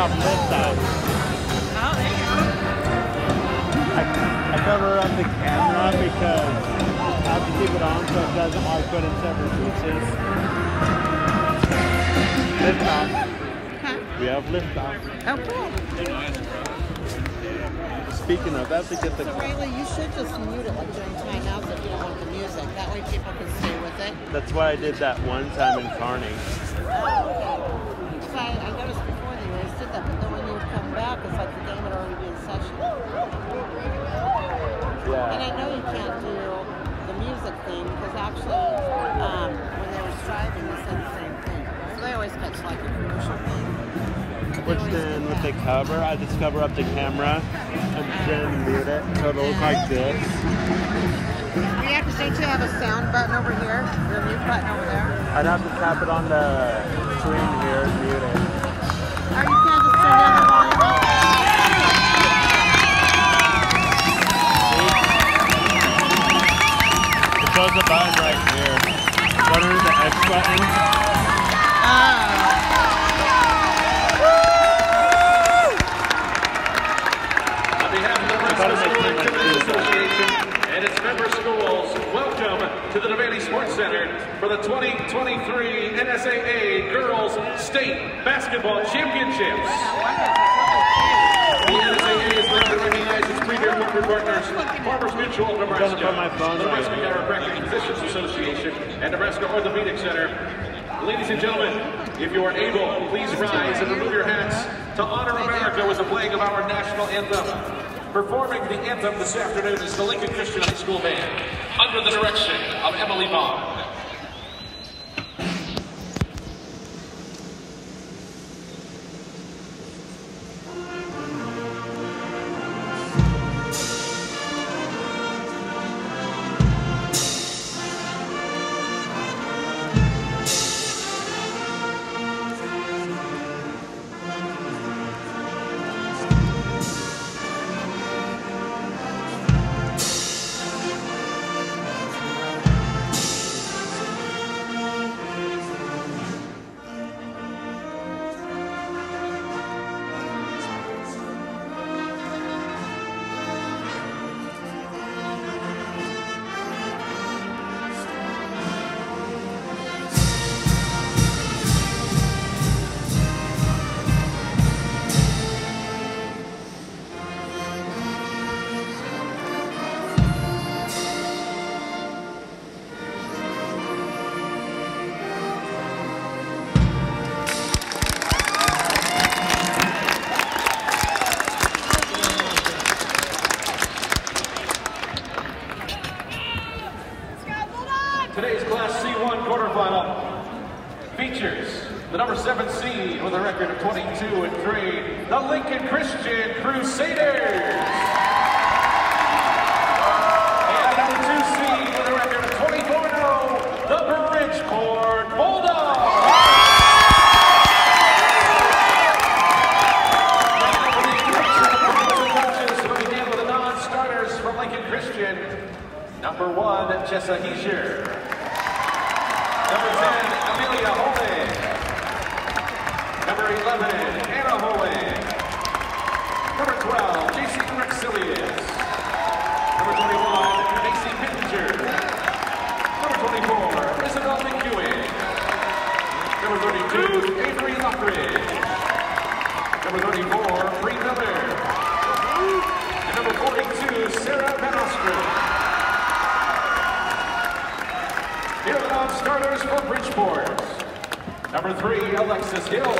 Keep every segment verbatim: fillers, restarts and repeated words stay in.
off liftoff. Oh, there you go. I, I cover up the camera because I have to keep it on so it doesn't like put in separate pieces. Liftoff. Huh? We have liftoff. Oh, cool. Speaking of, I have to get the. So Riley, you should just mute it like during timeouts if you don't want the music. That way people can stay with it. That's why I did that one time in Kearney. Oh, okay. Because I, I noticed before they always did that, but then when you come back, it's like the game had already been in session. Yeah. And I know you can't do the music thing because actually, um, when they were striving, they said the same thing. So they always catch like a commercial thing. Which then with the cover, I just cover up the camera and then mute it so it'll look like this. We have to say to have a sound button over here, or a mute button over there. I'd have to tap it on the screen here and mute it. Or you can't just turn down the volume. It shows the button right here. Go to the X button. Oh. And its member schools, welcome to the Devaney Sports Center for the twenty twenty-three N S A A Girls State Basketball Championships. The N S A A is proud to recognize its premier corporate partners, Farmers Mutual of Nebraska, the Nebraska Chiropractic Physicians Association, and Nebraska Orthopedic Center. Ladies and gentlemen, if you are able, please rise and remove your hats to honor America with the playing of our national anthem. Performing the anthem this afternoon is the Lincoln Christian High School Band, under the direction of Emily Vaughn. Today's Class C one quarterfinal features the number seven seed with a record of twenty-two and three, the Lincoln Christian Crusaders. And number two seed with a record of twenty-four and oh, the Bridgeport Bulldogs. We'll begin with the non-starters from Lincoln Christian. Number one, Jessa Heischer. Number ten, Amelia Holing. Number eleven, Anna Holing. Number twelve, J C Rexilius. Number twenty-one, Macy Pittenger. Number twenty-four, Isabel McEwen. Number thirty-two, Avery Lockridge. Number thirty-four, Bree Miller. And number forty-two, Sarah Van Ostrom. Here are the non-starters for Bridgeport. Number three, Alexis Hill.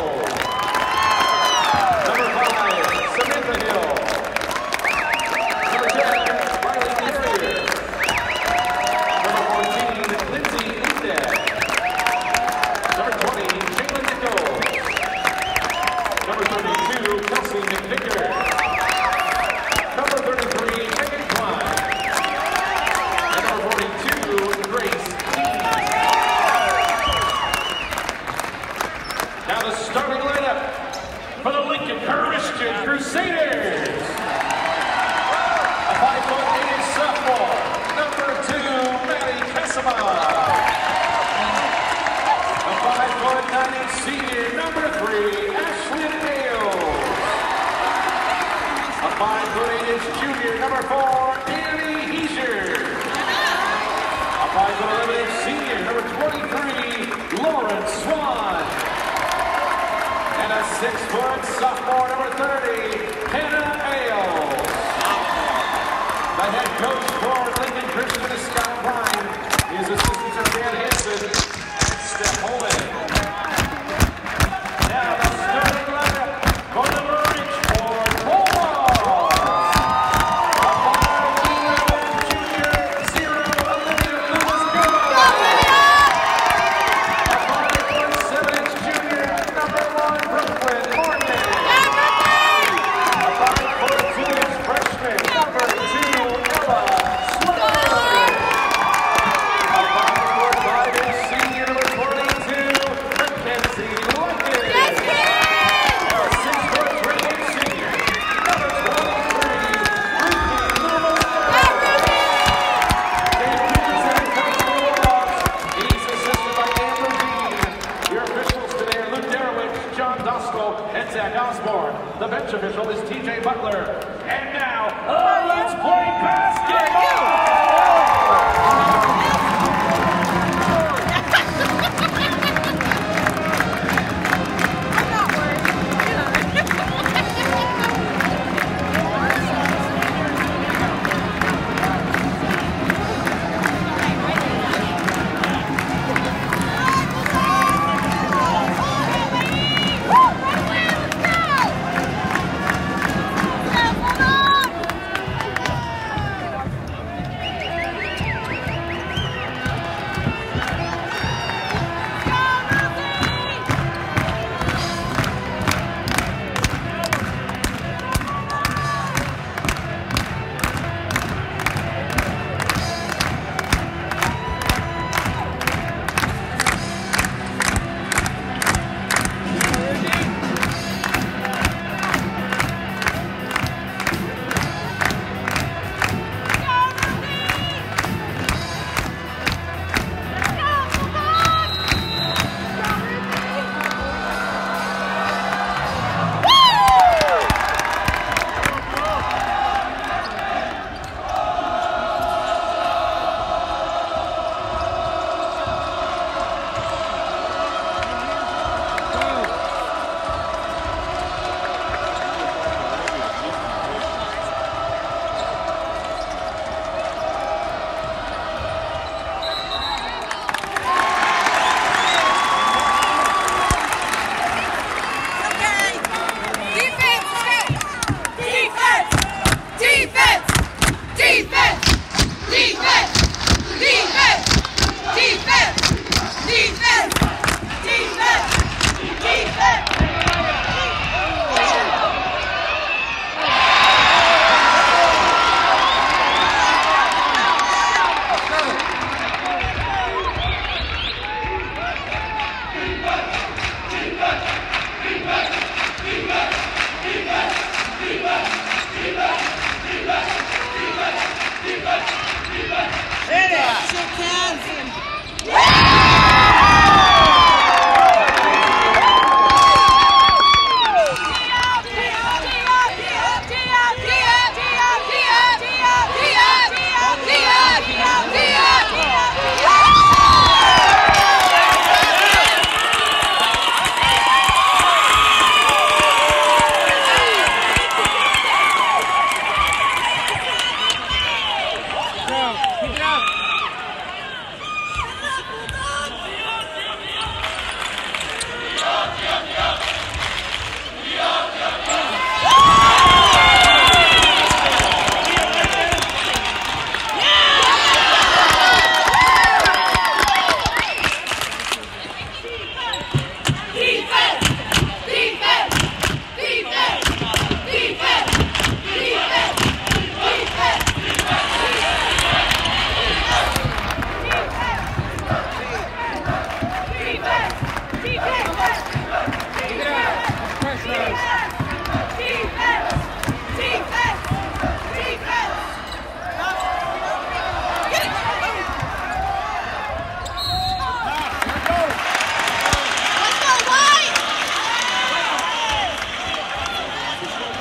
Number five, Samantha Hill. Number ten, Riley Carrier. Number fourteen, Lindsay Instead. Number twenty, Jalen Nichols. Number thirty-two, Kelsey McVicker. Number thirty-three, Megan Klein. And number forty-two, Grace. Now the starting lineup for the Lincoln Christian Crusaders. A five foot eight sophomore, number two, Maddie Casimov. A five foot nine senior, number three, Ashlyn Hale. is junior number four, Danny Heischer. A five foot eleven inch senior number twenty-three, Lauren Swan. And a six foot sophomore number thirty, Hannah Ailes. The head coach for Lincoln Christian is Scott Klein. His assistants are Dan Hansen and Steph Holman. Now the starting lineup for the Bridgeport Bulldogs. A five eleven junior, zero Olivia Lewis-Gomez. A five foot seven inch junior, number one Brooklyn Morgan. A five foot two inch freshman, number two Ella Sweater. A five foot five inch senior, number twenty-two Mackenzie Luckett. A six foot three inch senior, number twenty-three Ruthie Loomis. Dave Peters, head coach of the Bulldogs. He's assisted by Andrew Dean. Your officials today are Luke Darowich, John Doskel, and Zach Osborne. The bench official is T J Butler. And now, uh, let's play basketball!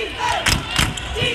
Defense! Defense!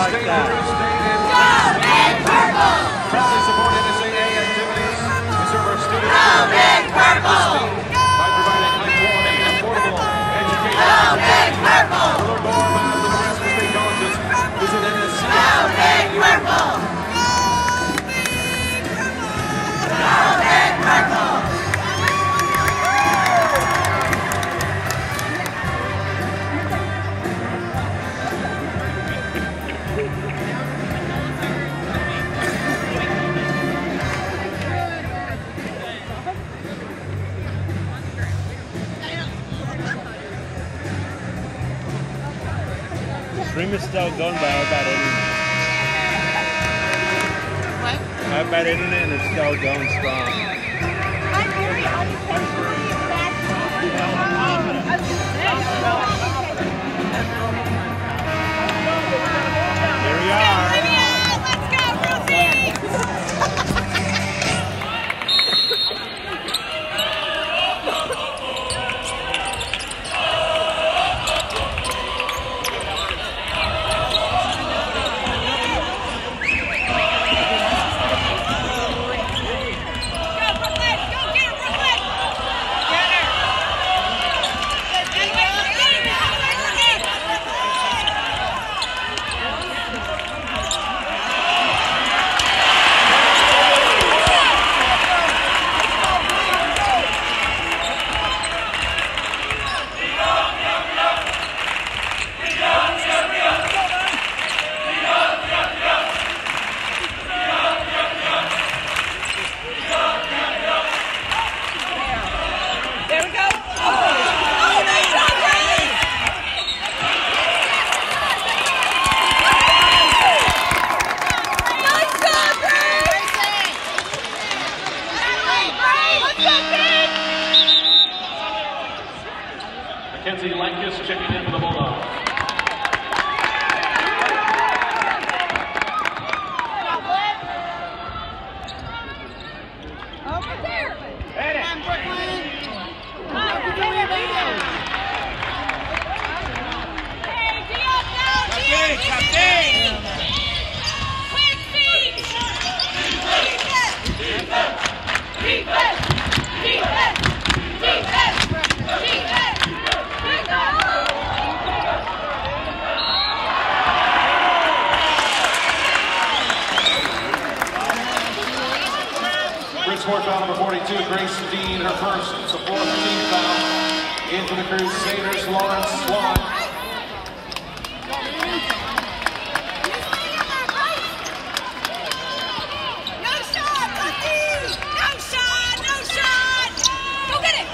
like that. Go Big Purple! Proudly support N S A A activities. We serve our students Go Big Purple! by providing high quality, affordable education. Go Big Purple! To learn more about the Nebraska State Colleges, visit N S A A. Go Big Purple! Go Big Purple! Stream is still going, but I have bad internet. What? I have bad internet and it's still going strong. Here we are. Let's go, Ruthie! Checking in for the Bulldogs. Over there! Come on, Brooklyn. Hey, Dion, down, Dion! Captain! Quick feet! Defense! Defense! Defense! Defense! Defense! Bridgeport foul number forty-two, Grace Dean, her first. It's a fourth team foul. In for the Crusaders, Lawrence Swan. No shot, Bucky! No shot! No shot! Go get it!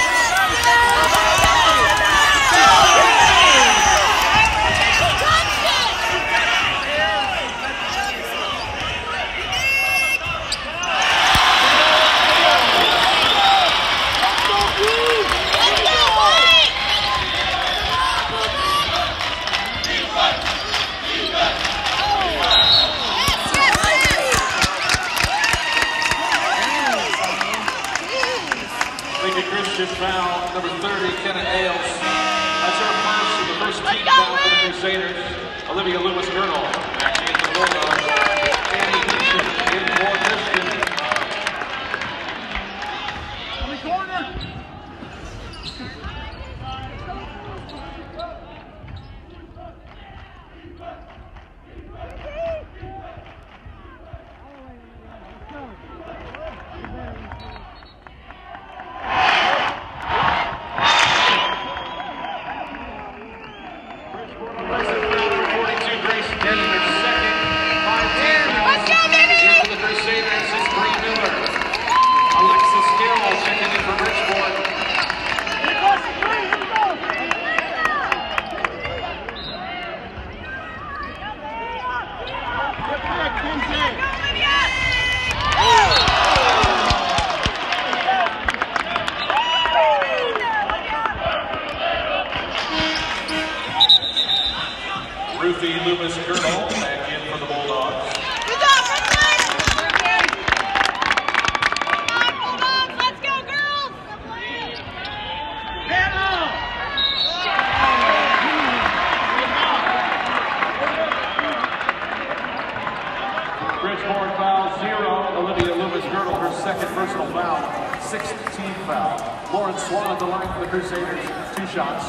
Christian foul, number thirty, Kenna Ailes. That's her first and the first team foul for the Crusaders. Olivia Lewis-Girdle back into the Bulldogs. Annie Christian in for Christian. On the corner. Checking in for Bridgeport. Ruthie Loomis-Girdle back in for the Bulldogs. sixth team foul. Lauren Swan at the line for the Crusaders, two shots.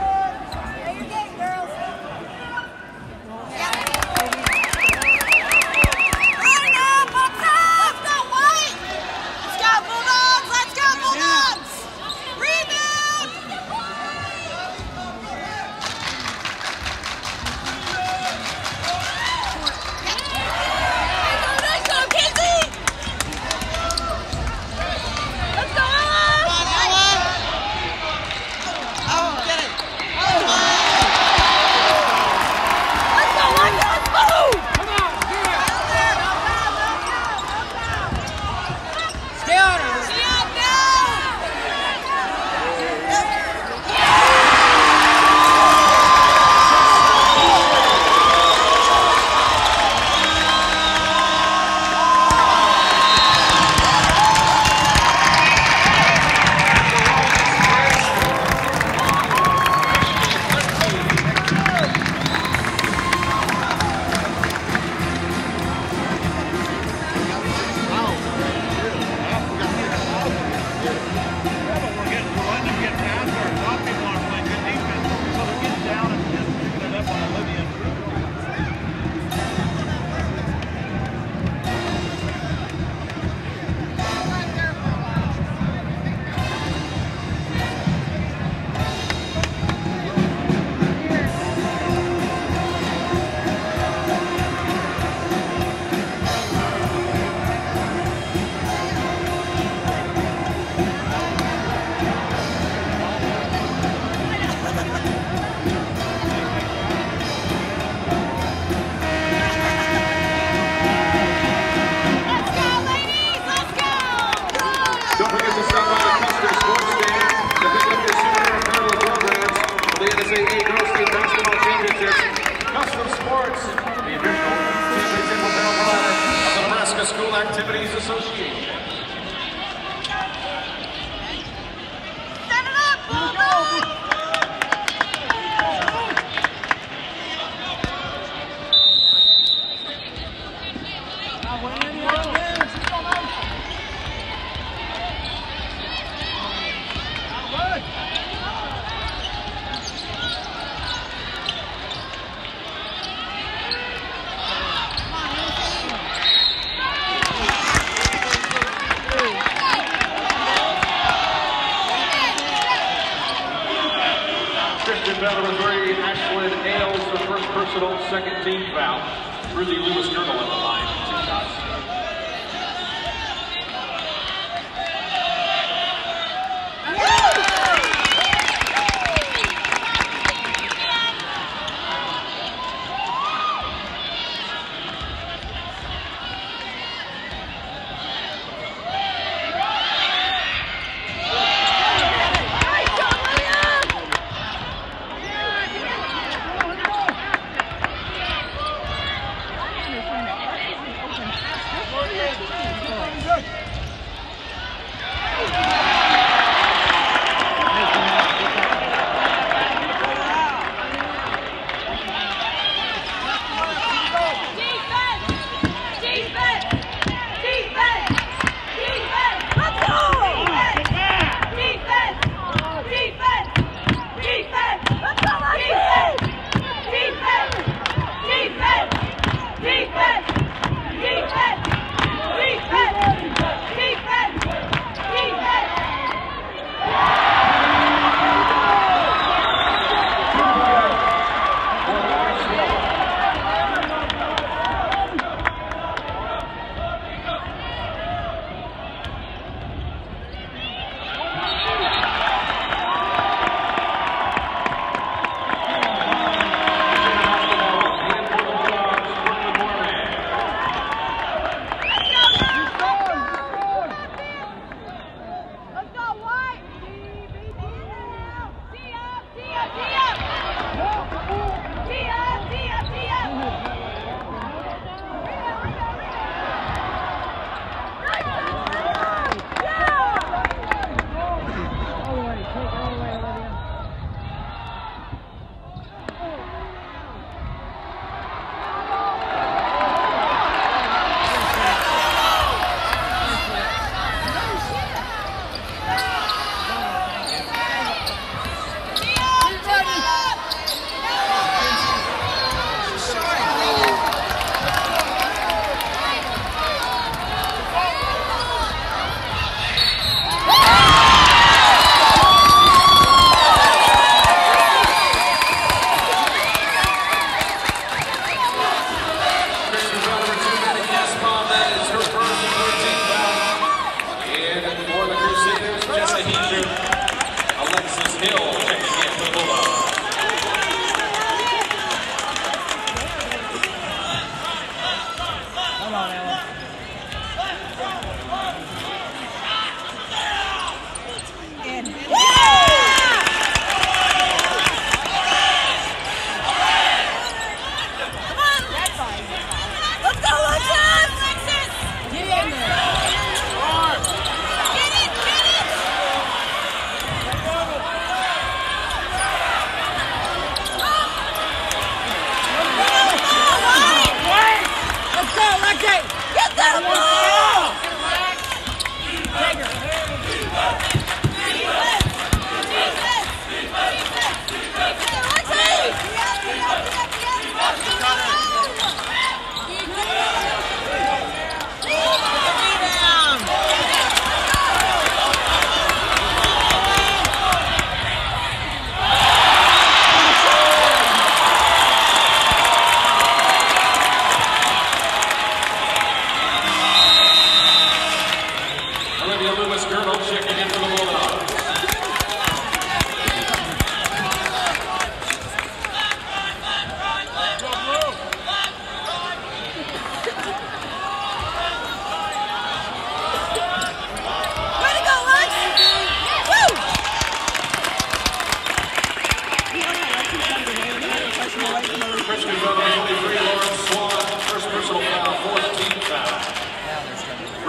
Activities Association. Set it up, Bulldogs! Veteran Ashlyn Ailes, the first personal, second team foul. Ruthie Lewis Girdle at the line, two shots.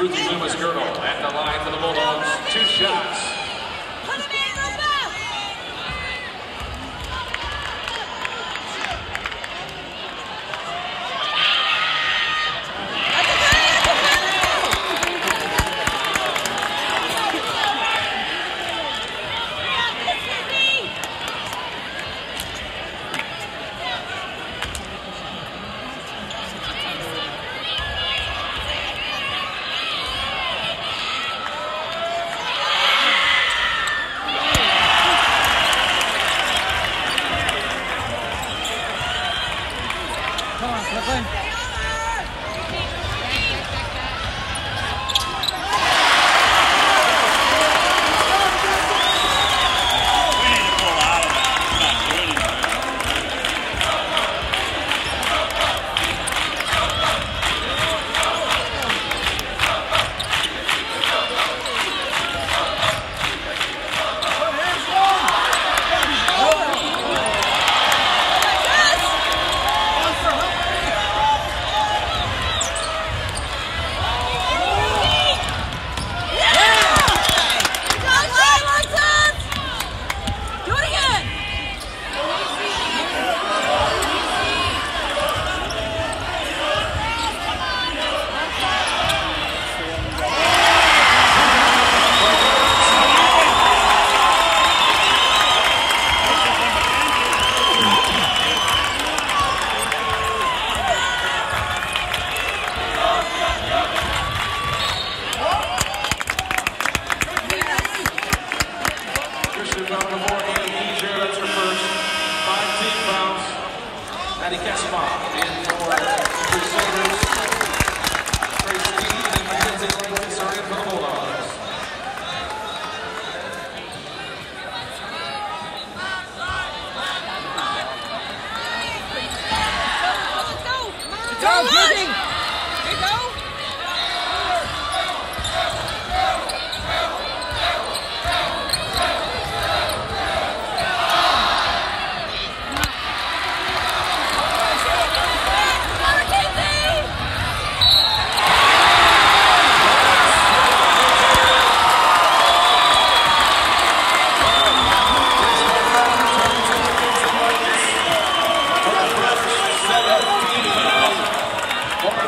Ruthie Loomis Girdle at the line for the Bulldogs. Two shots. Four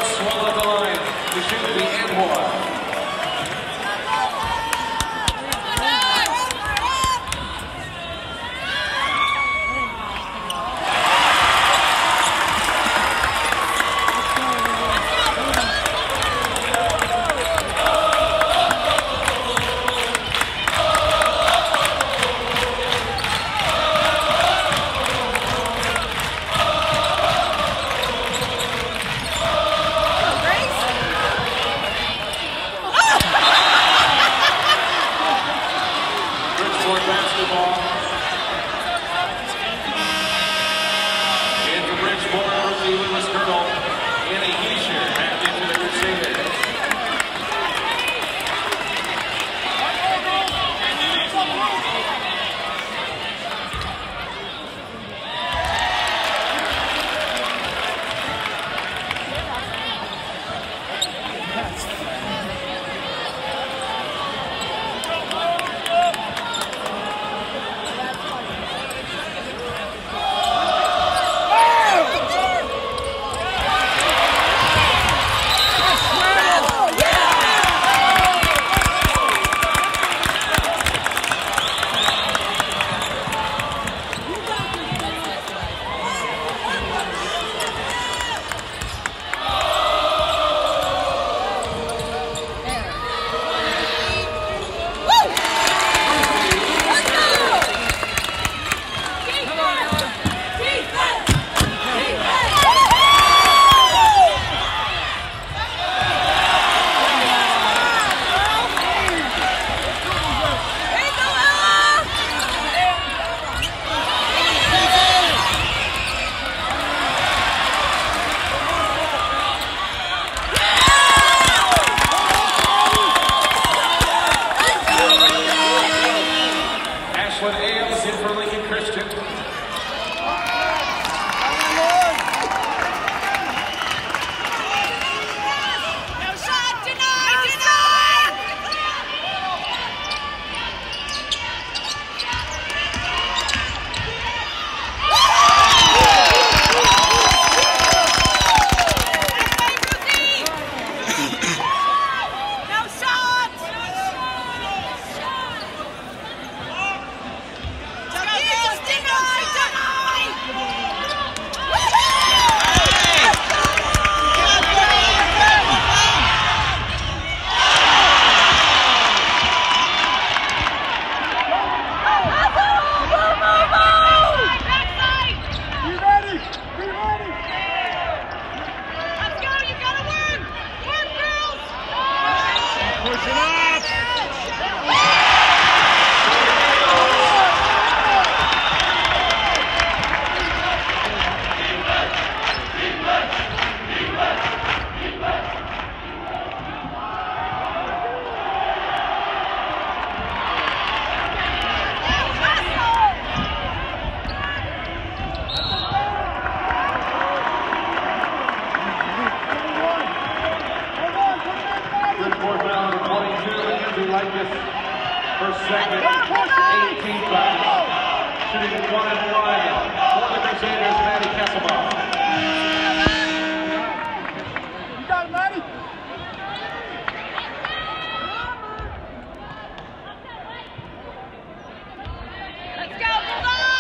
first, second, eighteen foul. Shooting one and one for the Crusaders, Maddie Kesselbaum. You got it, Maddie. Let's go, Bulldogs!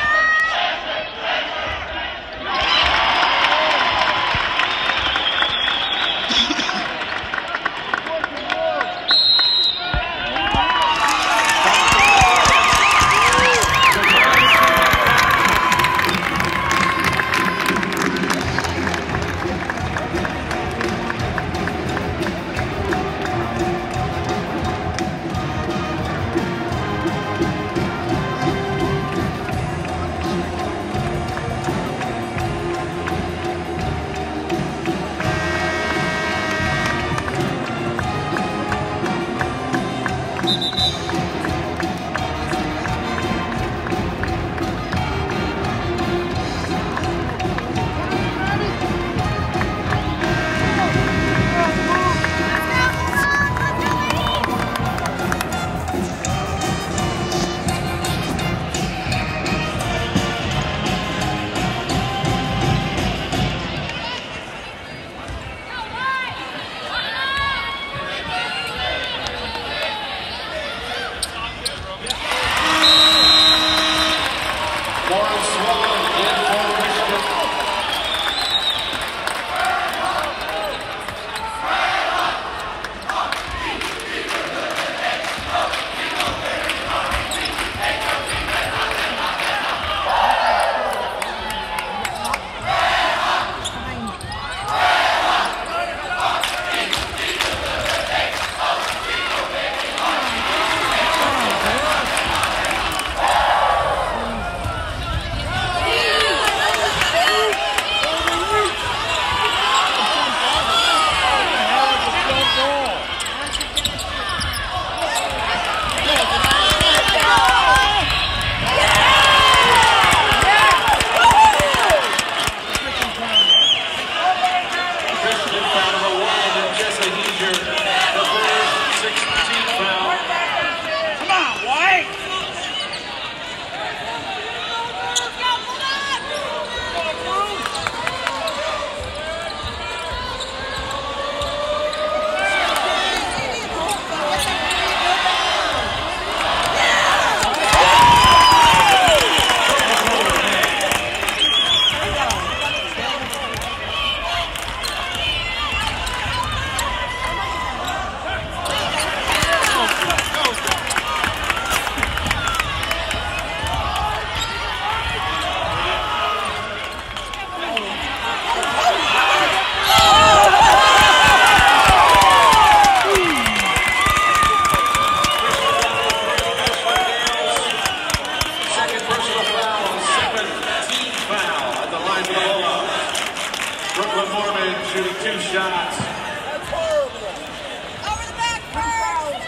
Shooting two shots. That's horrible. Over the back first.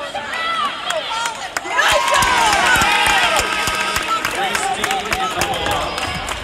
Christine in the hole.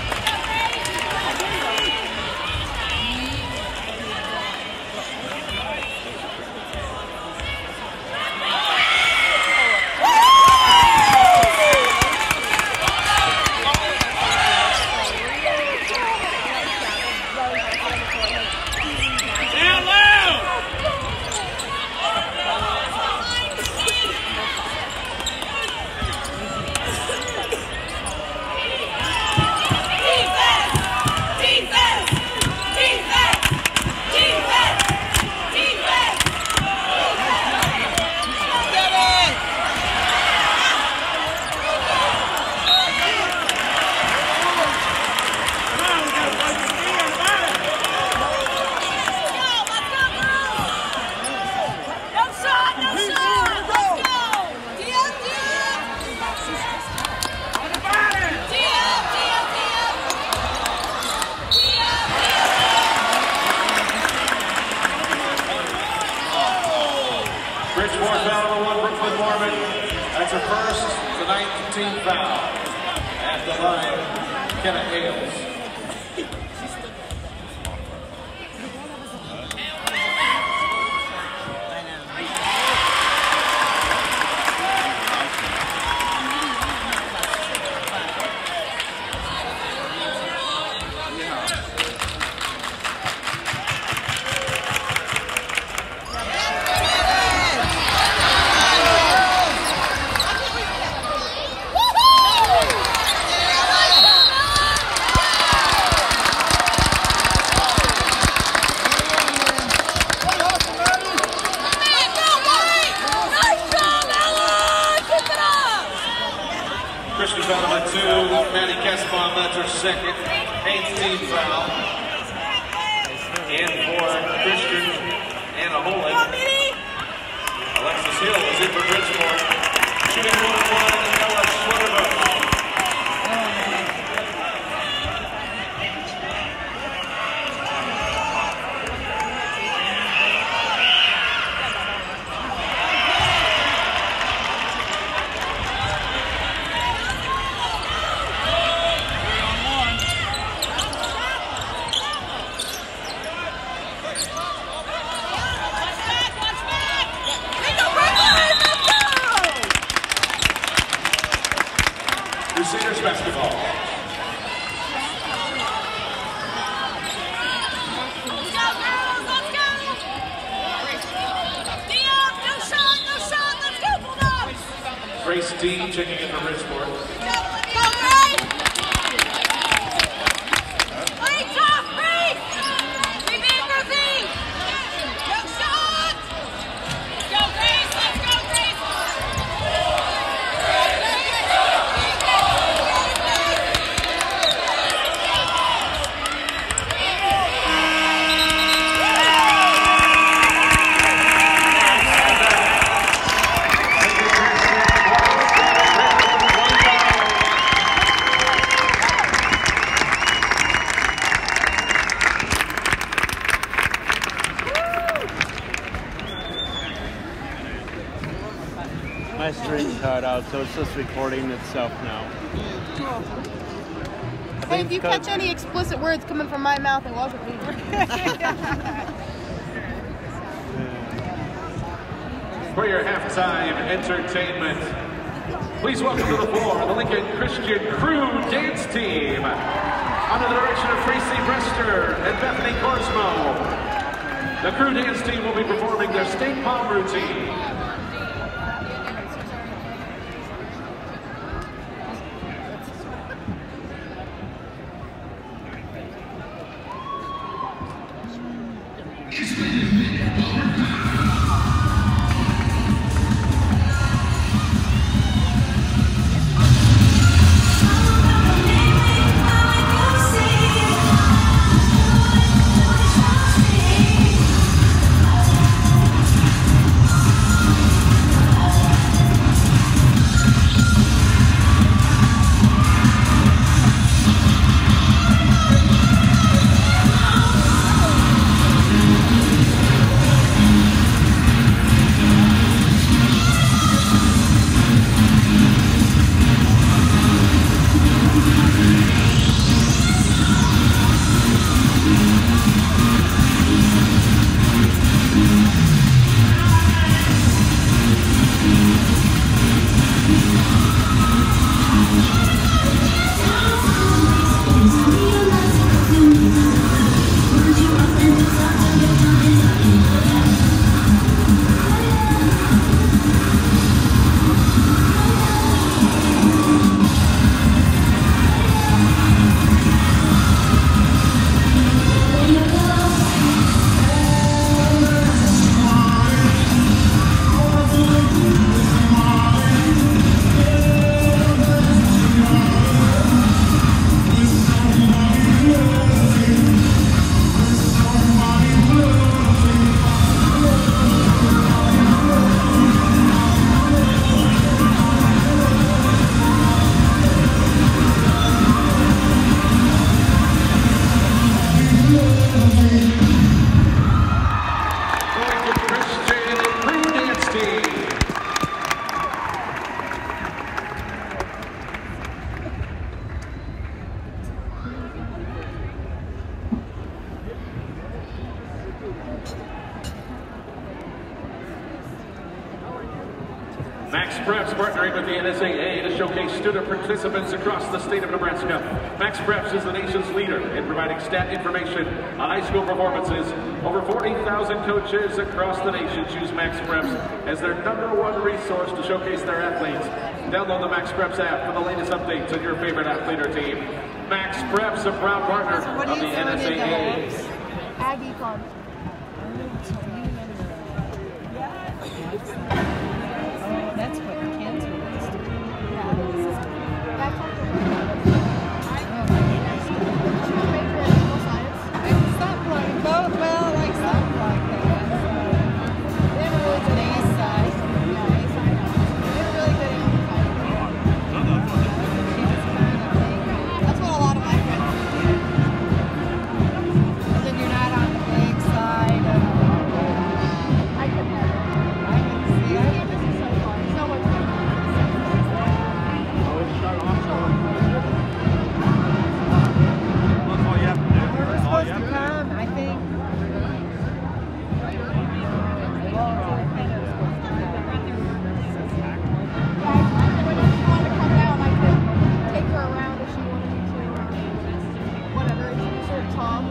Bridgeport foul number one, Brooklyn Mormon. That's her first, the nineteenth foul. At the line, Kenna Hales. second eighth team foul. And for Christian Anna Holland, Alexis Hill is in for Bridgeport. Shooting one-on-one, Ella Schwetterberg. Crusaders basketball. Let's go, girls! Let's go! Dion, no shot, no shot! Let's go, Bulldogs! Grace D checking in from Bridgeport. Go, Grace! Legs off, Grace! Keep it moving! No shot! Let's go, Grace! Let's go, Grace! My screen cut out, so it's just recording itself now. Hey, if you catch any explicit words coming from my mouth, it wasn't me. For your halftime entertainment, please welcome to the floor the Lincoln Christian Crew Dance Team. Under the direction of Tracy Brester and Bethany Corsmo, the Crew Dance Team will be performing their state palm routine. Max Preps partnering with the N S A A to showcase student participants across the state of Nebraska. Max Preps is the nation's leader in providing stat information on high school performances. Over forty thousand coaches across the nation choose Max Preps as their number one resource to showcase their athletes. Download the Max Preps app for the latest updates on your favorite athlete or team. Max Preps, a proud partner So what of do the you N S A A. Aggie Club. Oh, that's what cancer is. Yeah. That's what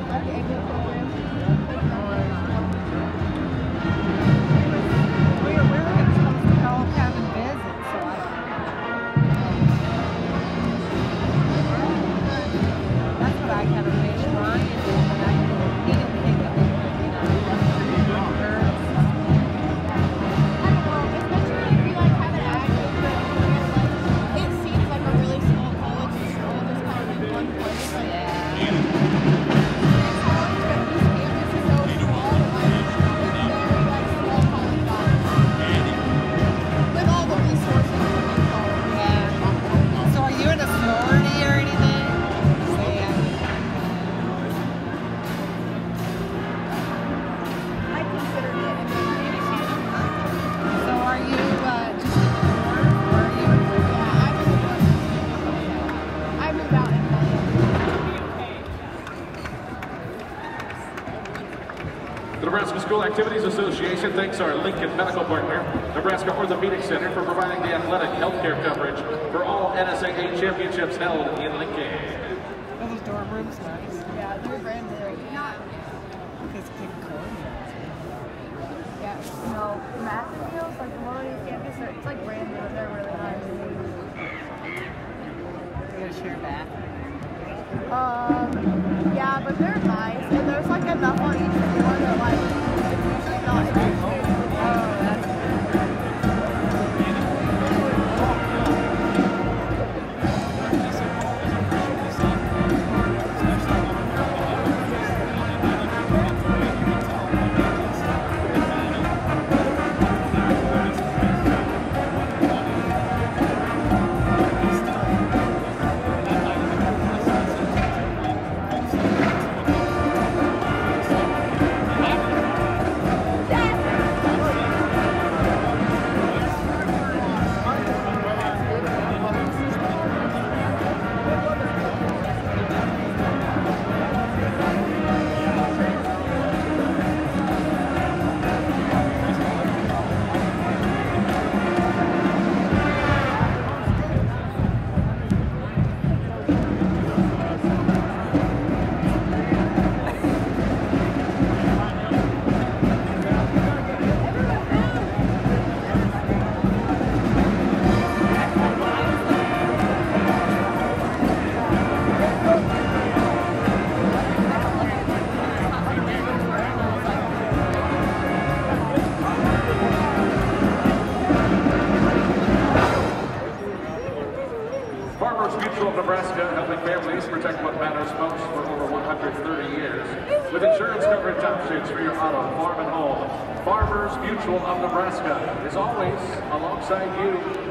The Nebraska School Activities Association thanks our Lincoln Medical Partner, Nebraska Orthopedic Center, for providing the athletic healthcare coverage for all N S A A championships held in Lincoln. Oh, those dorm rooms, nice. Yeah, they're brand new. Not. It's big cold. Yeah, no, Massfields, like the Memorial campus, are- it's like brand new. They're really nice. You're gonna share that. Um, yeah, but they're nice, and there's like enough on each floor that like it's usually not an issue. Oh, that's Farmers Mutual of Nebraska, helping families protect what matters most for over one hundred thirty years. With insurance coverage options for your auto, farm, and home, Farmers Mutual of Nebraska is always alongside you.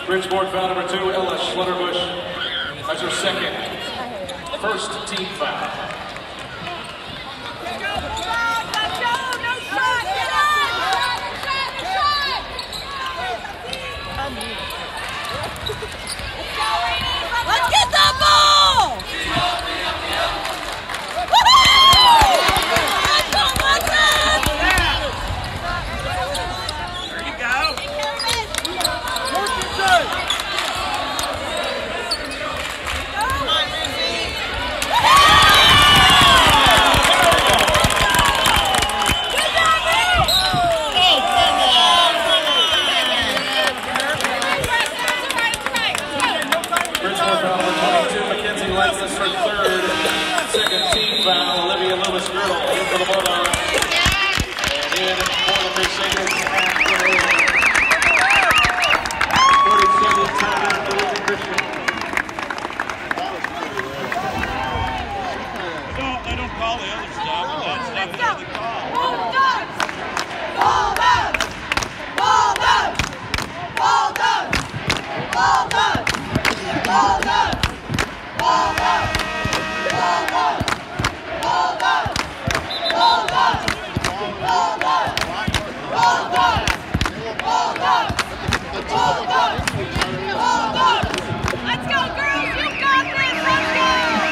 Bridgeport foul number two, Ella Schlutterbush. That's her second. First team foul. Let's get that ball! There you go. This is her third, second team foul. Olivia Lewis Girdle in for the Bulldogs. And in for the Crusaders after forty-seven timeout for Lindsay Christian. Don't, they don't call the other stuff, but that stuff is the call. Bulldogs! Bulldogs! Bulldogs! Bulldogs! Bulldogs! Bulldogs! Bulldogs! Bulldogs! Bulldogs! Bulldogs! Bulldogs! Bulldogs! Bulldogs! Bulldogs! Bulldogs! Let's go, girls! You got this! Let's go!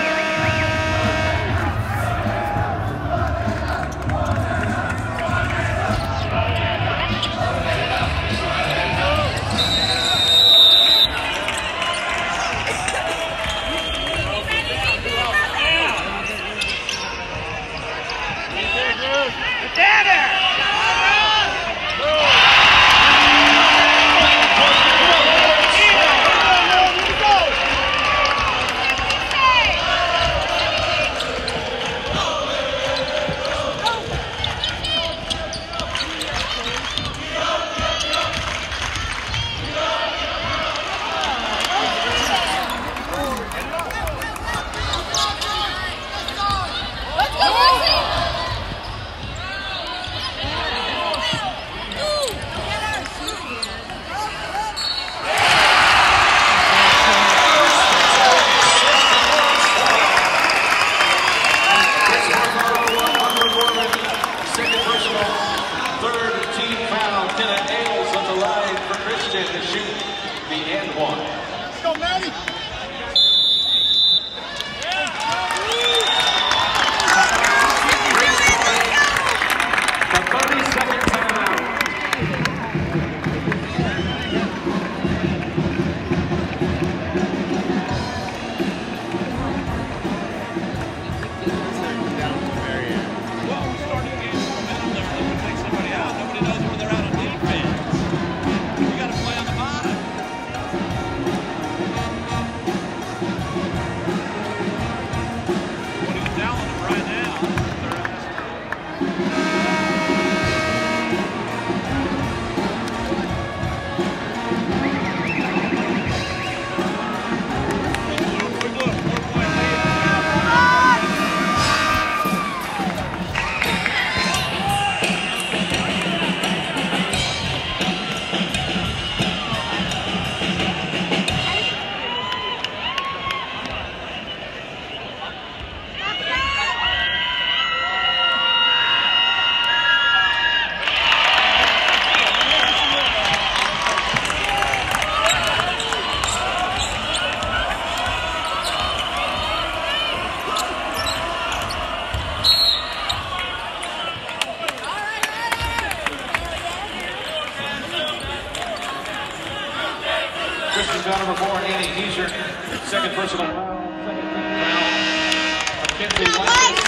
Foul number four, Annie Heischer. Second personal foul. Second team foul. Mackenzie Lantis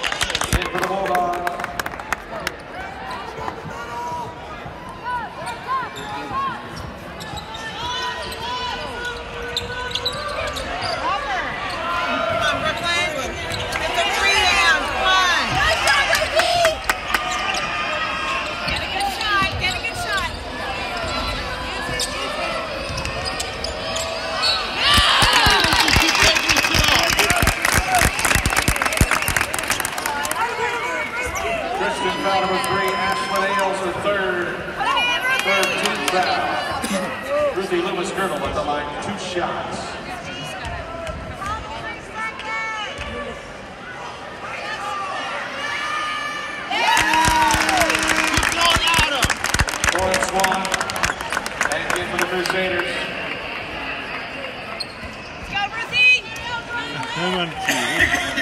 in for the Bulldogs. Foul number three, Ashlyn Ailes, her third, third team foul. the Lewis girdle at the line, two shots. Lawrence Swan, and in for the Crusaders. Let's go, Ruthie! I'm on T V.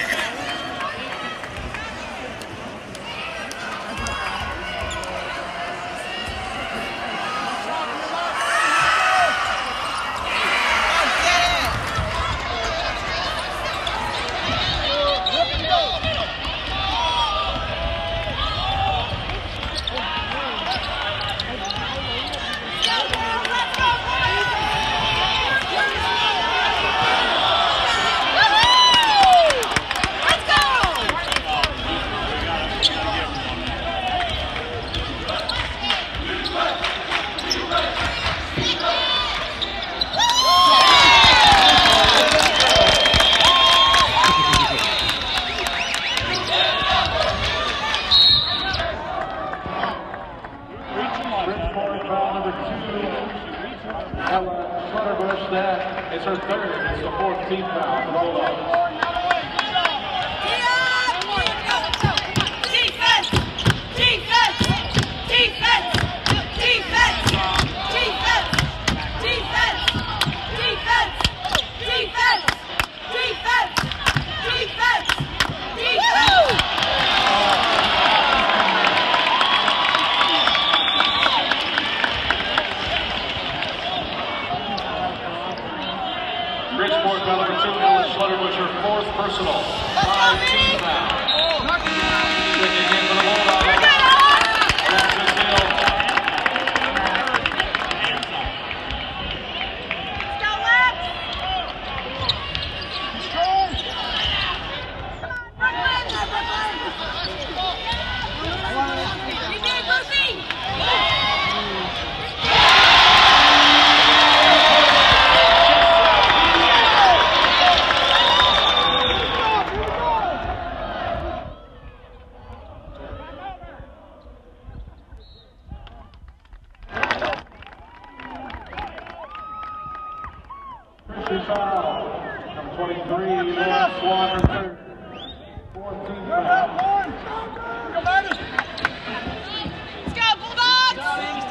Bridgeport foul number two. Ella Schlutterbush, that is her third. It's the fourth team foul for the Bulldogs. Defense! Defense! Defense! Defense! Defense! Defense! Defense! Defense! Defense! Defense! Defense! Bridgeport foul number two. Ella Schlutterbush, her fourth personal. Five team foul. Checking in for the Bulldogs. Alexis Hill. Let's go, Lex! You did, Lucy! Christian foul. Number twenty-three, Lawrence Swan, her third. Fourth team foul. Let's go, Bulldogs!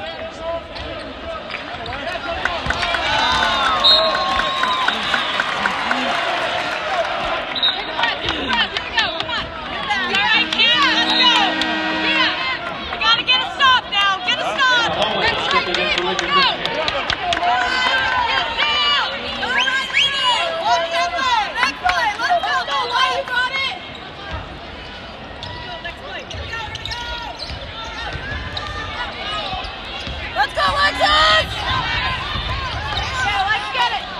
Take a breath, take a breath. Here we go, come on. You all right, Kia? Let's go. Kia, we gotta get a stop now. Get a stop. That's right, Kia. Let's go. Get down. All right, Leo. One seven. Next play. Let's go. Go, White. You got it. Next play. Here we go, here we go. Let's go, Lexus! Yeah, let's get it.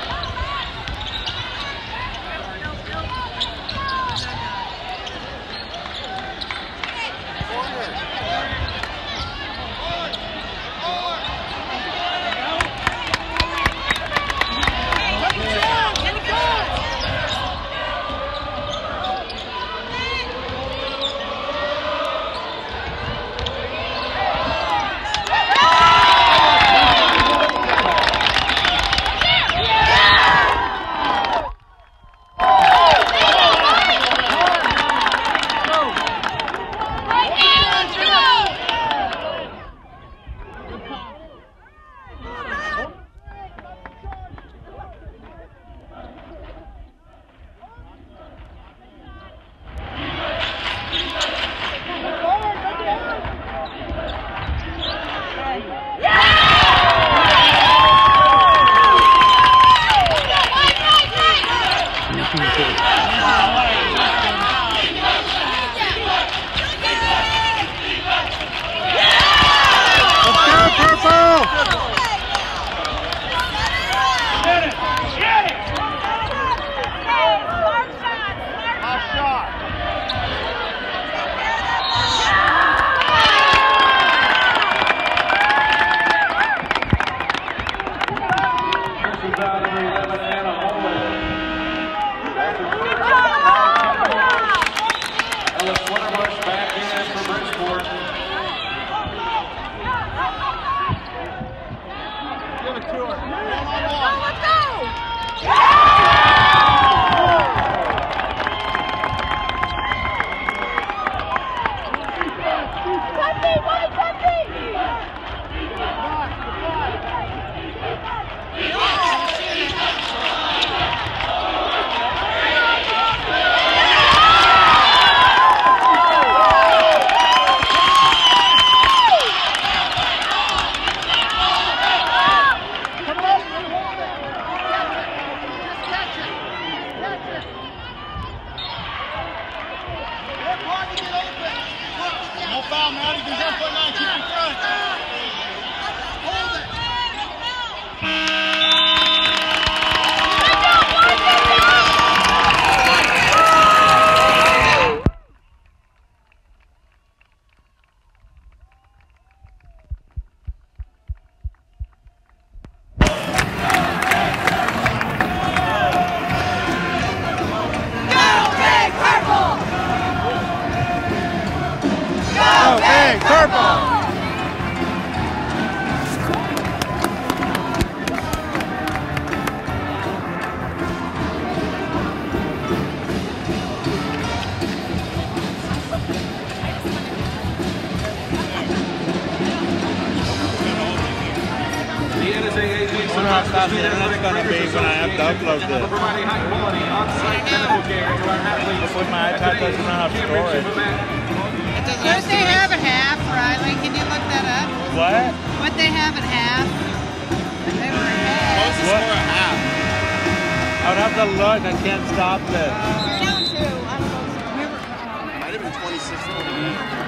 how fast the internet's gonna be when I have to upload this. Providing high quality on-site medical care to our athletes. Hopefully my iPad doesn't have storage. What they have at half, Riley? Can you look that up? What? What they have at half? They were at half. What's the score at half? I would have to look. I can't stop this. Down two. I don't know. We were, uh, Might have been twenty-six twenty-eight.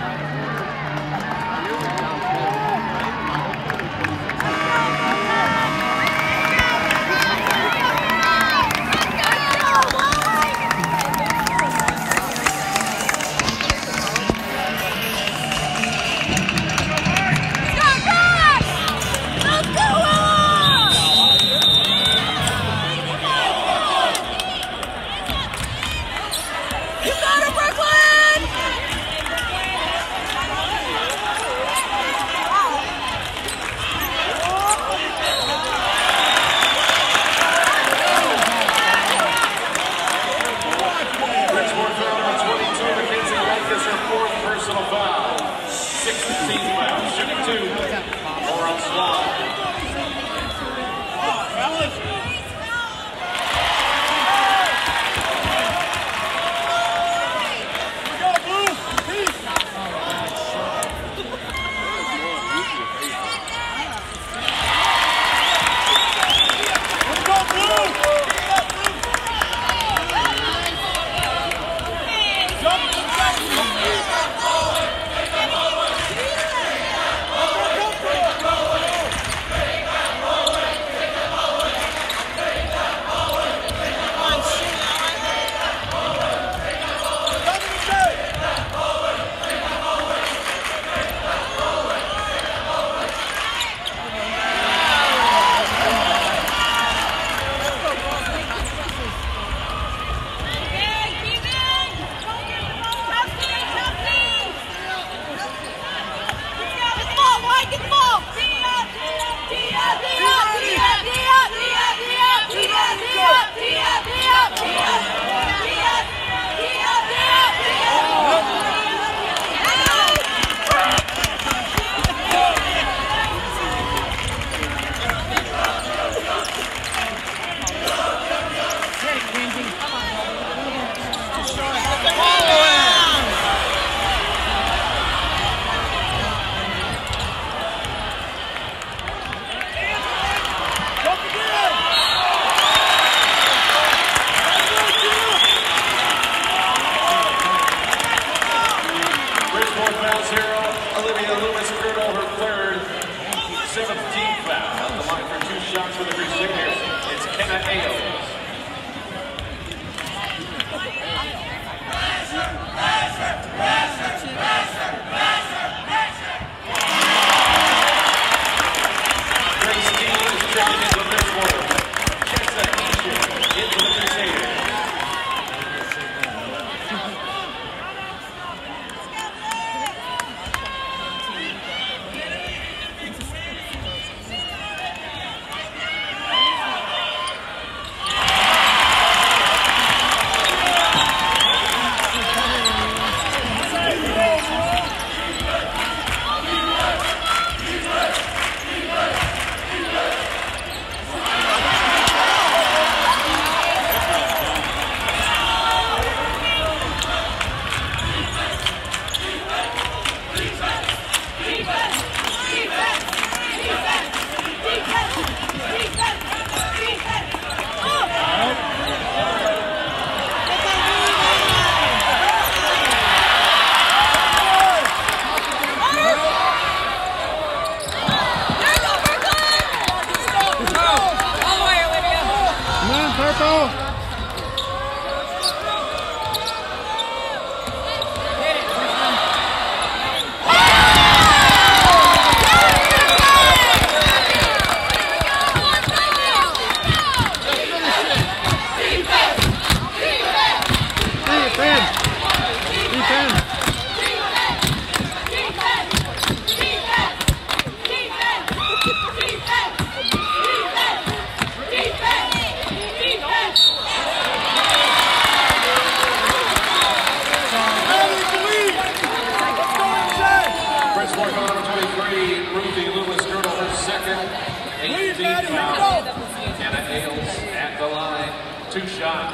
Bridgeport, number twenty-three, Ruthie Lewis, Girdle, her second. eighteenth foul. Anna Ailes at the line. Two shots.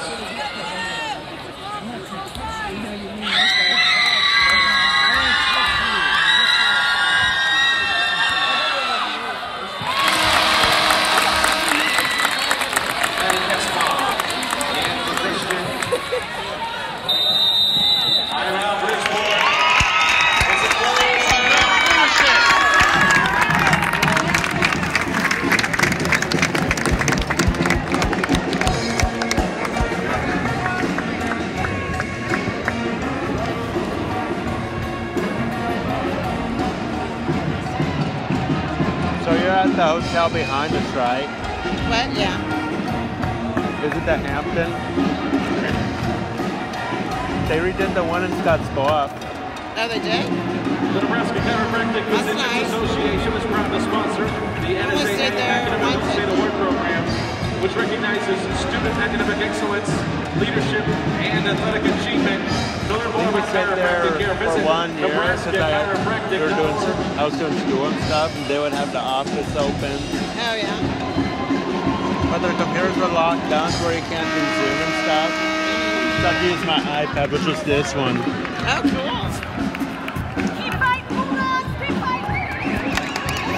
Timeout, Bridgeport. It's a play by leadership. So you're at the hotel behind us, right? What? Yeah. Is it the Hampton? They redid the one in Scotts Bluff. Oh, they did? The Nebraska Chiropractic Physicians nice. Association is proud to sponsor the N S A stayed Annual there Academic once. State Award Program, which recognizes student academic excellence, leadership, and athletic achievement. To learn more We about stayed there chiropractic care, for visit one year Nebraska because I, Chiropractic we were dot doing, org. I was doing school and stuff, and they would have the office open. Oh, yeah. But their computers were locked down to where you can't do Zoom and stuff. So I had to use my iPad, which was this one. Oh, cool. Keep fighting, Bulldogs! Keep fighting!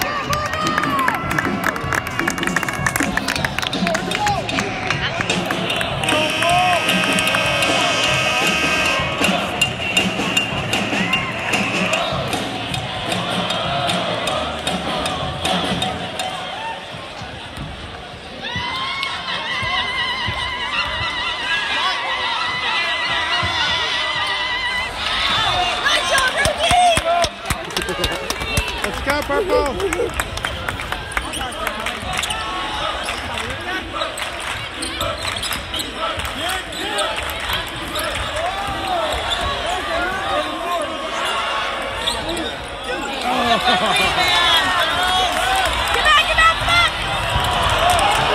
Let's go, Purple! Get back, get back, get back!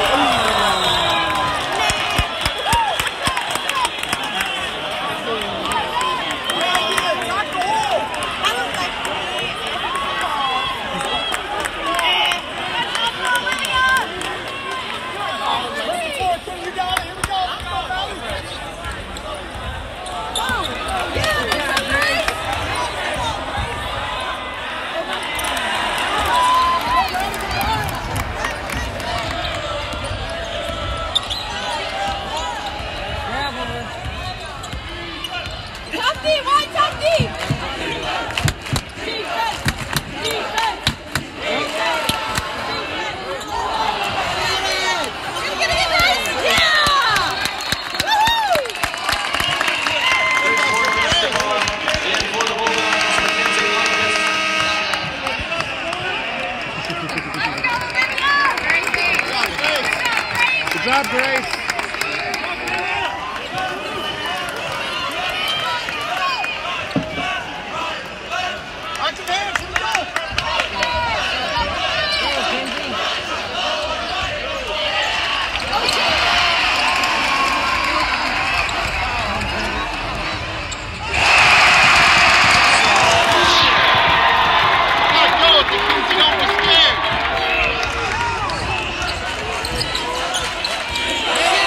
Top deep, wide top deep! Defense! Defense! Defense! Get it, get it, get it! Yeah! Woohoo! Bridgeport basketball in for the Bulldogs. Mackenzie Loftus. Good job, Grace! Yeah!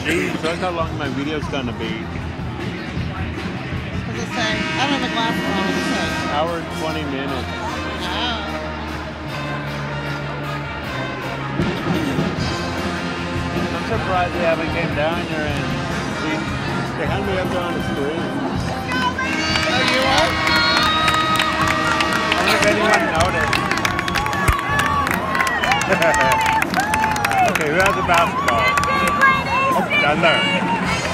Geez, look how long my video's gonna be. What does it say? I don't have the glasses on. What does it say? Hour and twenty minutes. Oh. I'm surprised they haven't came down here and see, they had me up there on the screen. Oh, you are? I wonder if anyone noticed. Okay, who has the basketball? Oh, down there.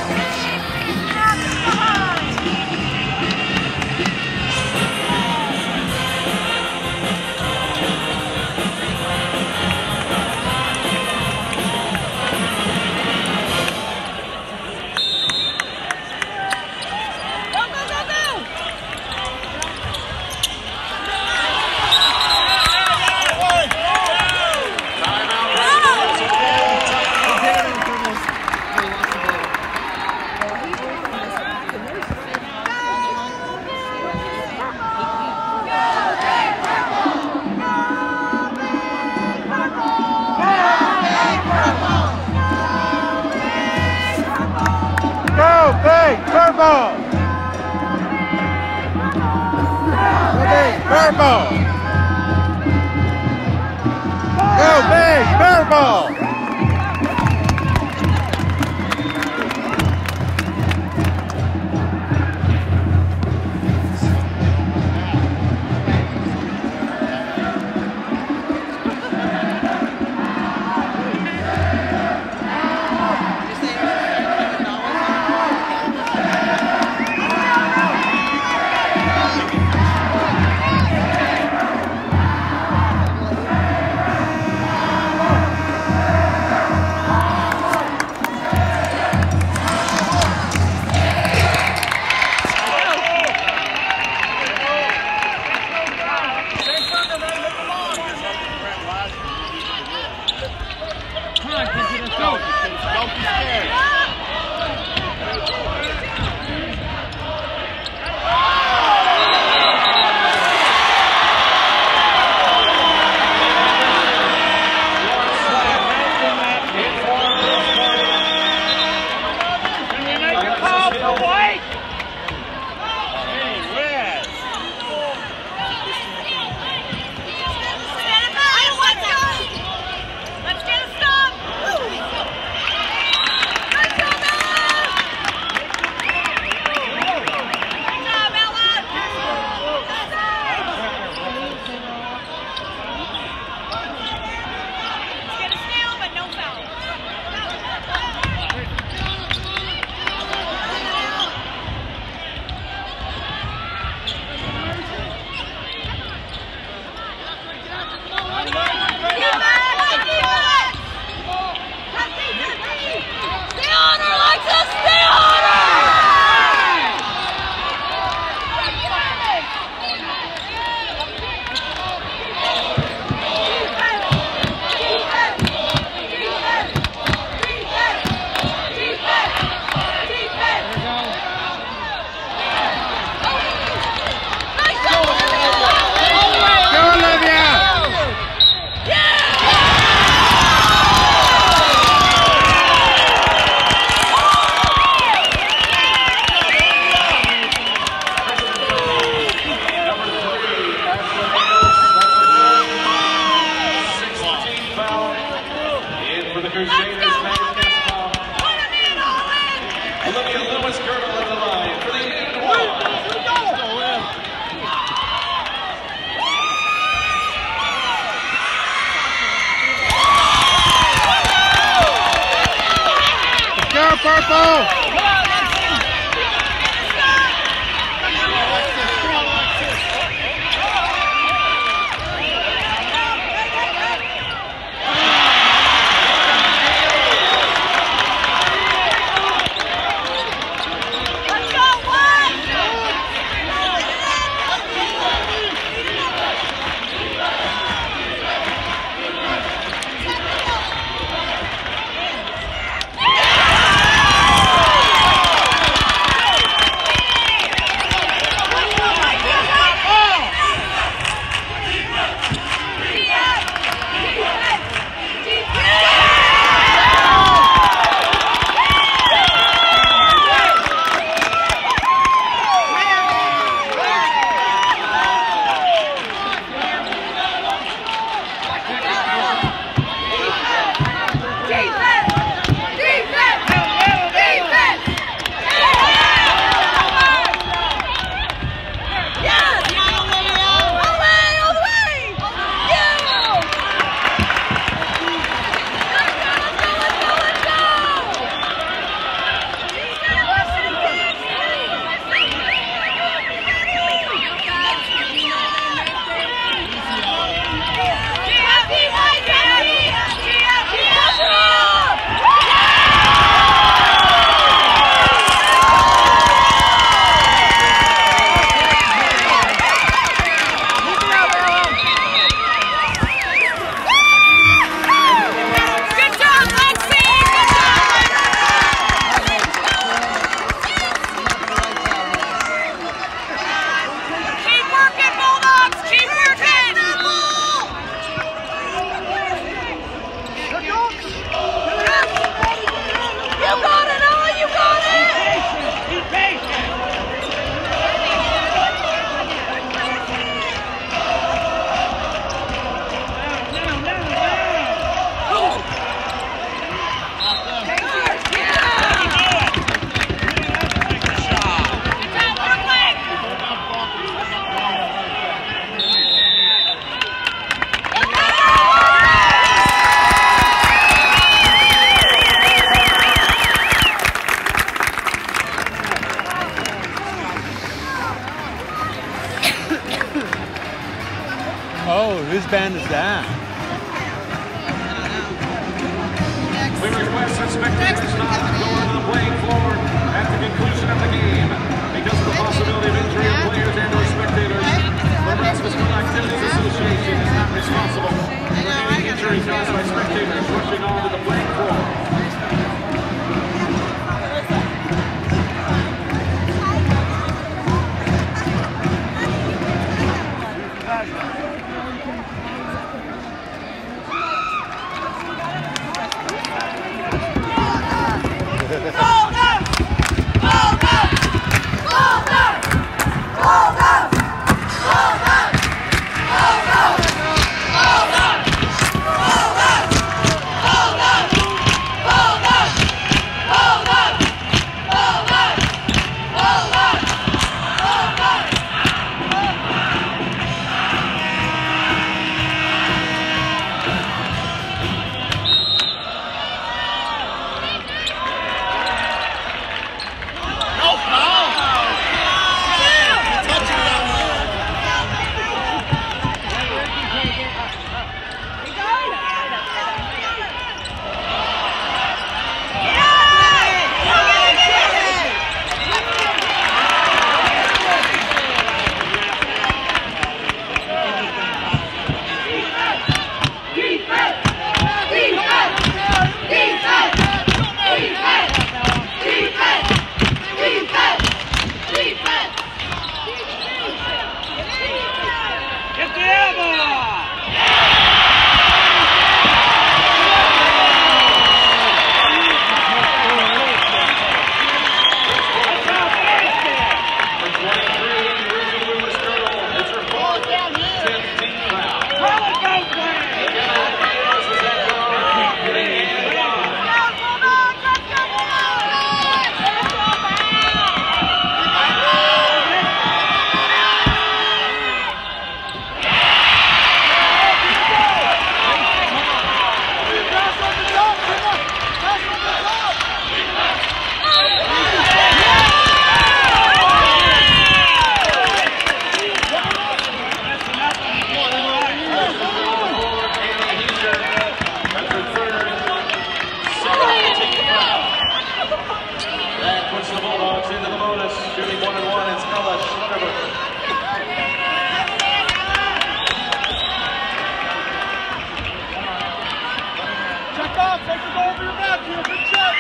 Go, big, purple! Go, big, purple! Go, big, purple! Purple! band is that? We request that spectators not go onto the playing floor at the conclusion of the game because of the possibility of injury of players and or spectators. The Nebraska School Activities Association is not responsible for any injury caused by spectators rushing onto the playing floor. The Bulldogs into the bonus, shooting one and one. It's Ella Schneberger. Check off, take the ball over your back here. Good check.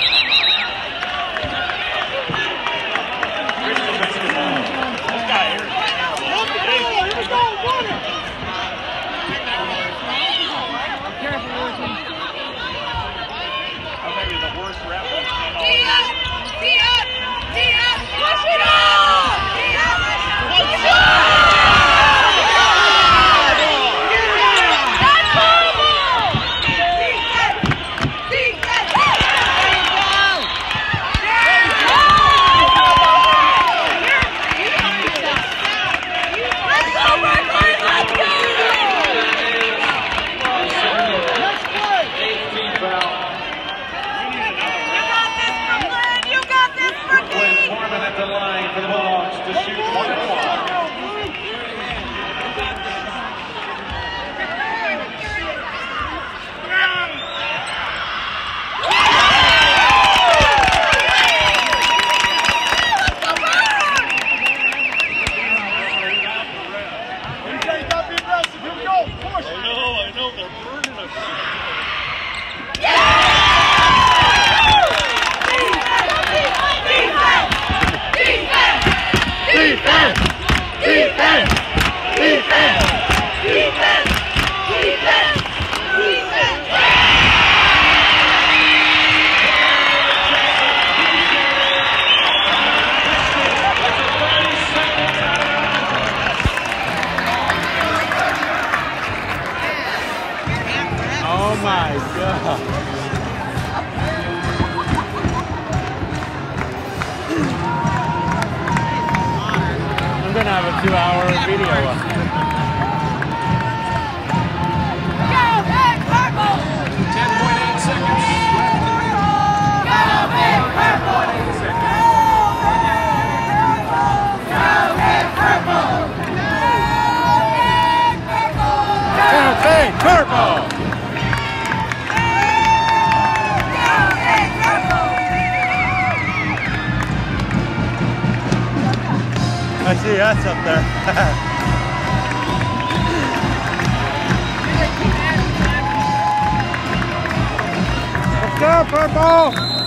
This guy here. have a two-hour video up. ten point eight seconds. Campaign Purple! I see us up there. Let's go, Purple!